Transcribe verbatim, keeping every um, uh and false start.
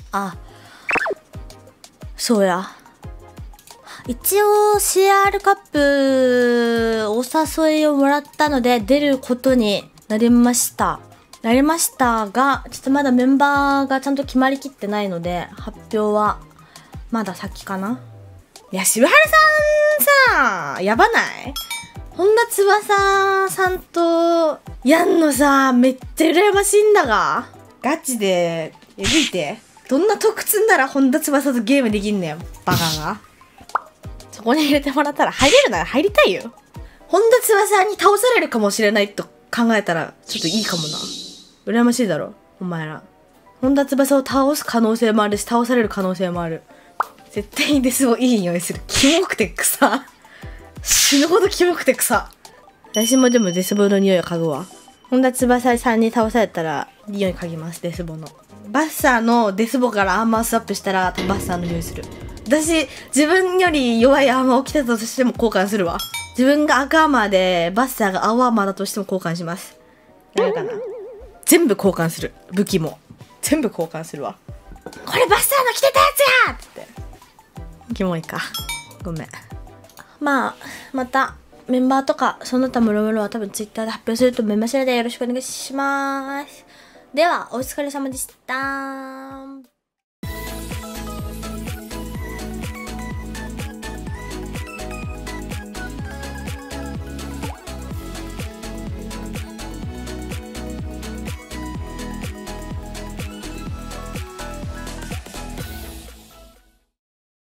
あ、そうや。一応 シーアール カップお誘いをもらったので出ることになりました。なりましたが、ちょっとまだメンバーがちゃんと決まりきってないので、発表はまだ先かな。いや、渋原さんさ、やばない？本田翼さんとやんのさ、めっちゃ羨ましいんだが。ガチで、えぐいて。どんな得積んだら本田翼とゲームできんねん、バカが。そこに入れてもらったら入れるなら入りたいよ。本田翼に倒されるかもしれないと考えたら、ちょっといいかもな。羨ましいだろ、お前ら。本田翼を倒す可能性もあるし、倒される可能性もある。絶対にデスをいい匂いする。キモくて草。死ぬほどキモくて草。私もでもデスボの匂いを嗅ぐわ。本田翼さんに倒されたら、匂い嗅ぎます、デスボの。バッサーのデスボからアーマースアップしたら、バッサーの匂いする。私、自分より弱いアーマーを着てたとしても交換するわ。自分が赤アーマーで、バッサーが青アーマーだとしても交換します。誰かな？全部交換する。武器も。全部交換するわ。これバッサーの着てたやつや！つって。キモいか。ごめん。まあ、また、メンバーとか、その他もろもろは多分ツイッターで発表すると思いますので、よろしくお願いします。では、お疲れ様でした。